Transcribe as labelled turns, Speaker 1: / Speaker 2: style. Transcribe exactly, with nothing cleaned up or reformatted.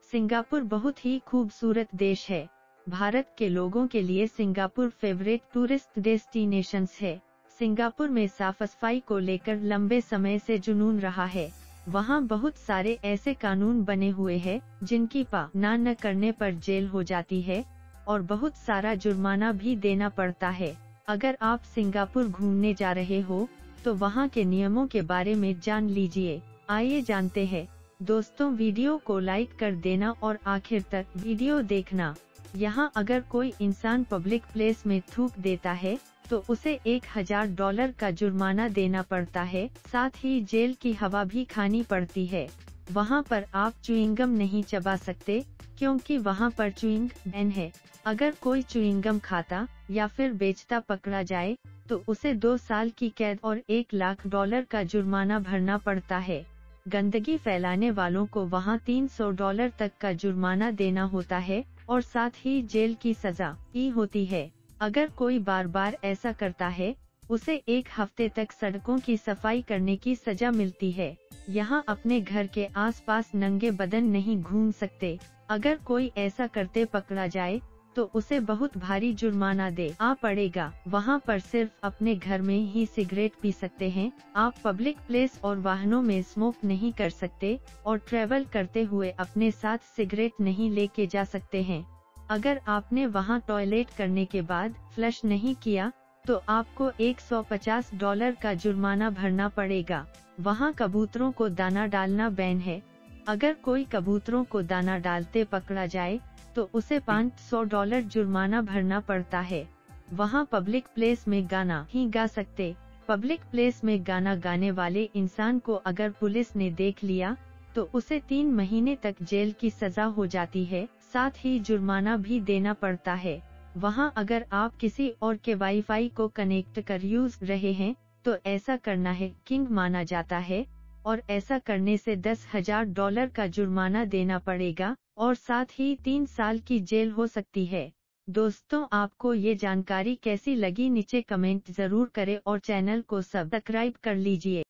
Speaker 1: Singapore बहुत ही खूबसूरत देश है। भारत के लोगों के लिए सिंगापुर फेवरेट टूरिस्ट डेस्टिनेशंस है। सिंगापुर में साफ सफाई को लेकर लंबे समय से जुनून रहा है। वहाँ बहुत सारे ऐसे कानून बने हुए हैं जिनकी पालना न करने पर जेल हो जाती है और बहुत सारा जुर्माना भी देना पड़ता है। अगर आप सिंगापुर घूमने जा रहे हो तो वहाँ के नियमों के बारे में जान लीजिए। आइए जानते हैं। दोस्तों, वीडियो को लाइक कर देना और आखिर तक वीडियो देखना। यहाँ अगर कोई इंसान पब्लिक प्लेस में थूक देता है तो उसे एक हजार डॉलर का जुर्माना देना पड़ता है, साथ ही जेल की हवा भी खानी पड़ती है। वहाँ पर आप च्युइंगम नहीं चबा सकते क्योंकि वहाँ पर च्युइंग बैन है। अगर कोई च्युइंगम खाता या फिर बेचता पकड़ा जाए तो उसे दो साल की कैद और एक लाख डॉलर का जुर्माना भरना पड़ता है। गंदगी फैलाने वालों को वहाँ तीन सौ डॉलर तक का जुर्माना देना होता है और साथ ही जेल की सजा भी होती है। अगर कोई बार बार ऐसा करता है उसे एक हफ्ते तक सड़कों की सफाई करने की सजा मिलती है। यहाँ अपने घर के आसपास नंगे बदन नहीं घूम सकते। अगर कोई ऐसा करते पकड़ा जाए तो उसे बहुत भारी जुर्माना दे आ पड़ेगा। वहाँ पर सिर्फ अपने घर में ही सिगरेट पी सकते हैं। आप पब्लिक प्लेस और वाहनों में स्मोक नहीं कर सकते और ट्रेवल करते हुए अपने साथ सिगरेट नहीं लेके जा सकते हैं। अगर आपने वहाँ टॉयलेट करने के बाद फ्लश नहीं किया तो आपको एक सौ पचास डॉलर का जुर्माना भरना पड़ेगा। वहाँ कबूतरों को दाना डालना बैन है। अगर कोई कबूतरों को दाना डालते पकड़ा जाए तो उसे पाँच सौ डॉलर जुर्माना भरना पड़ता है। वहाँ पब्लिक प्लेस में गाना ही गा सकते। पब्लिक प्लेस में गाना गाने वाले इंसान को अगर पुलिस ने देख लिया तो उसे तीन महीने तक जेल की सजा हो जाती है, साथ ही जुर्माना भी देना पड़ता है। वहाँ अगर आप किसी और के वाईफाई को कनेक्ट कर यूज रहे हैं तो ऐसा करना है किंग माना जाता है और ऐसा करने से दस हजार डॉलर का जुर्माना देना पड़ेगा और साथ ही तीन साल की जेल हो सकती है। दोस्तों, आपको ये जानकारी कैसी लगी नीचे कमेंट जरूर करें और चैनल को सब्सक्राइब कर लीजिए।